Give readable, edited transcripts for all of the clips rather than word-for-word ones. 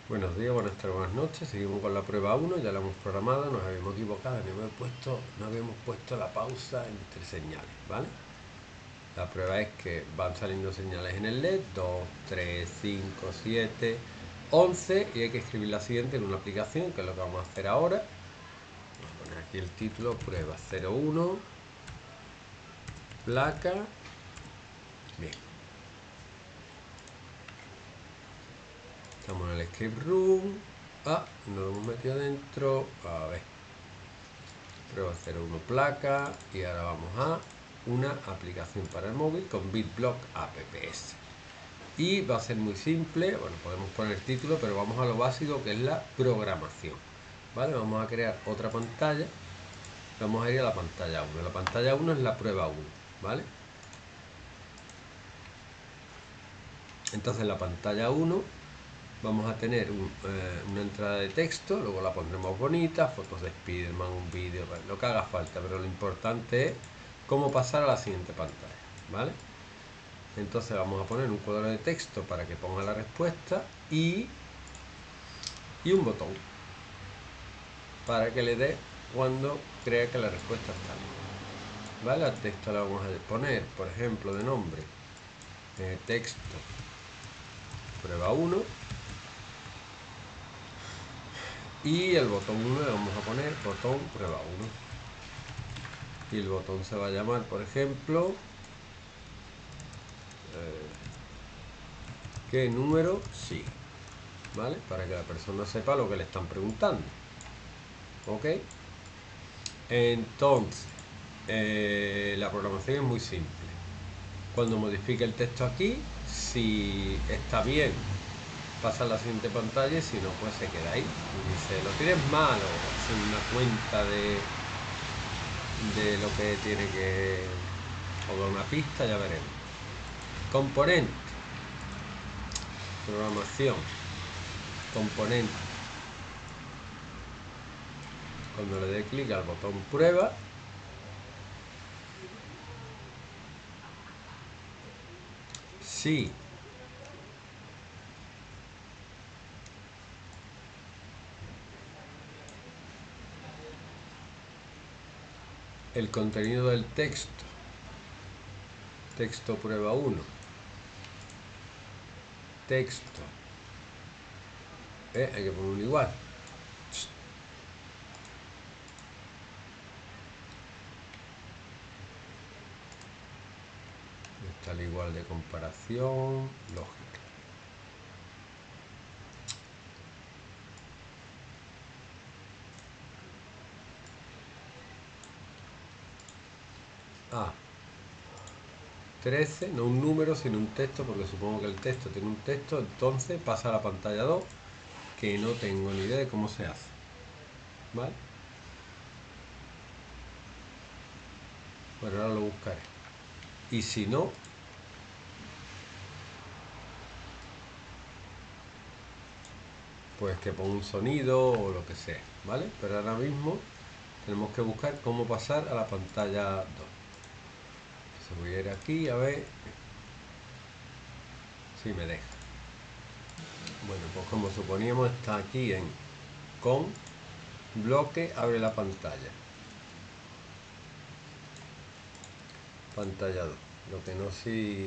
Buenos días, buenas tardes, buenas noches. Seguimos con la prueba 1, ya la hemos programado, nos habíamos equivocado, no habíamos puesto la pausa entre señales, ¿vale? La prueba es que van saliendo señales en el LED, 2, 3, 5, 7, 11 y hay que escribir la siguiente en una aplicación, que es lo que vamos a hacer ahora. Vamos a poner aquí el título, prueba 01, placa, bien. Estamos en el escape room. Nos lo hemos metido dentro. A ver. Prueba 01 placa. Y ahora vamos a una aplicación para el móvil con BitBlock apps. Y va a ser muy simple. Bueno, podemos poner título, pero vamos a lo básico, que es la programación. ¿Vale? Vamos a crear otra pantalla. Vamos a ir a la pantalla 1. La pantalla 1 es la prueba 1. ¿Vale? Entonces la pantalla 1 vamos a tener una entrada de texto, luego la pondremos bonita, fotos de Spiderman, un vídeo, lo que haga falta, pero lo importante es cómo pasar a la siguiente pantalla, ¿vale? Entonces vamos a poner un cuadro de texto para que ponga la respuesta y un botón para que le dé cuando crea que la respuesta está bien, ¿vale? Al texto le vamos a poner, por ejemplo, de nombre, texto prueba 1. Y el botón 1 le vamos a poner botón prueba 1. Y el botón se va a llamar, por ejemplo, ¿qué número? Sí. ¿Vale? Para que la persona sepa lo que le están preguntando. ¿Ok? Entonces, la programación es muy simple. Cuando modifique el texto aquí, si está bien, pasa a la siguiente pantalla y si no, pues se queda ahí. Y dice, lo tienes mal, o hace una cuenta de lo que tiene que, o da una pista, ya veremos. Componente, programación, componente. Cuando le dé clic al botón prueba, si el contenido del texto, texto prueba 1, texto, hay que poner un igual. Está el igual de comparación, lógica. A 13, no un número, sino un texto, porque supongo que el texto tiene un texto, entonces pasa a la pantalla 2, que no tengo ni idea de cómo se hace. ¿Vale? Bueno, ahora lo buscaré. Y si no, pues que ponga un sonido o lo que sea, ¿vale? Pero ahora mismo tenemos que buscar cómo pasar a la pantalla 2. Entonces voy a ir aquí a ver si me deja. Bueno, pues como suponíamos, está aquí en con bloque, abre la pantalla. Pantalla 2. Lo que no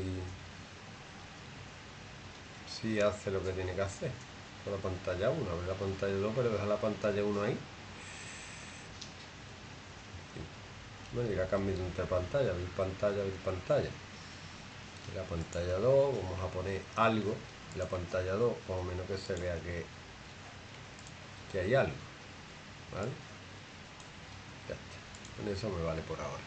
si hace lo que tiene que hacer. Con la pantalla 1, abre la pantalla 2, pero deja la pantalla 1 ahí. Bueno, irá cambiando entre pantalla, abrir pantalla, abrir pantalla. En la pantalla 2 vamos a poner algo. En la pantalla 2, más o menos que se vea que hay algo. ¿Vale? Ya está. Con eso me vale por ahora.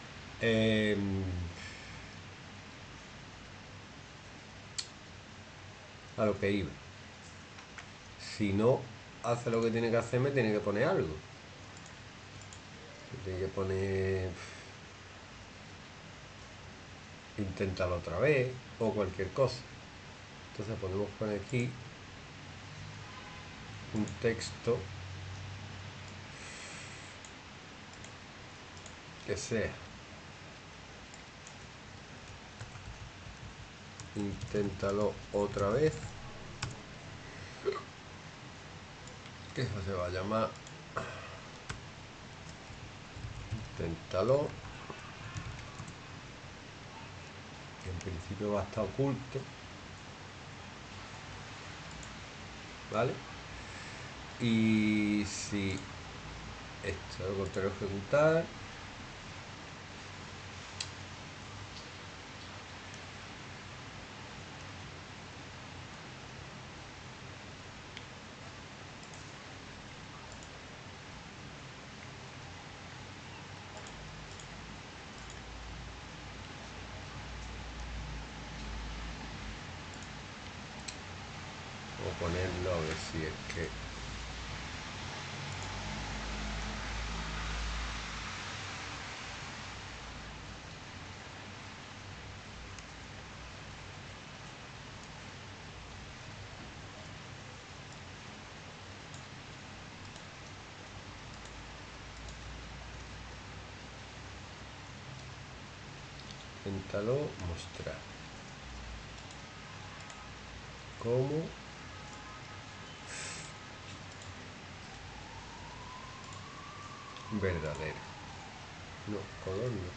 A lo que iba. Si no hace lo que tiene que hacer, me tiene que poner algo. Tiene que poner inténtalo otra vez o cualquier cosa. Entonces podemos poner aquí un texto que sea inténtalo otra vez que eso se va a llamar inténtalo. En principio va a estar oculto, ¿vale? Y si esto lo quiero ejecutar, o ponerlo a ver si es que inténtalo mostrar como verdadero. No, color no.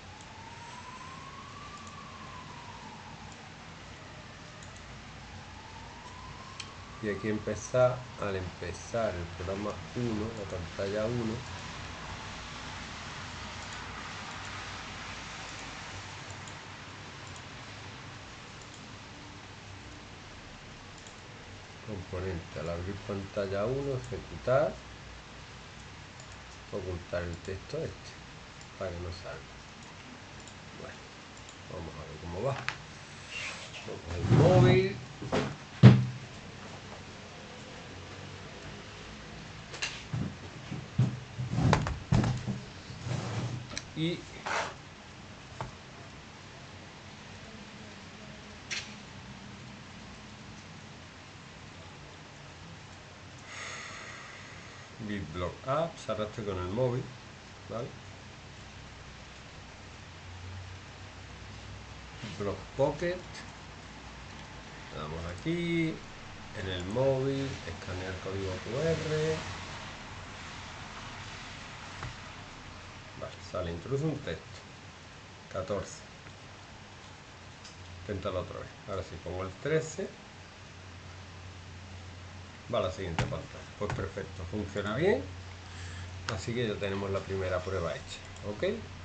Y aquí empezar, al empezar el programa 1, la pantalla 1, componente, al abrir pantalla 1, ejecutar, ocultar el texto este, para que no salga. Bueno, vamos a ver cómo va. Cojo el móvil. Y BitBlock Apps, ahora estoy con el móvil, ¿vale? Block Pocket, le damos aquí, en el móvil, escanear código QR, vale, sale, introduce un texto, 14, inténtalo otra vez, ahora sí, pongo el 13, va a la siguiente pantalla, pues perfecto, funciona bien, así que ya tenemos la primera prueba hecha, ¿ok?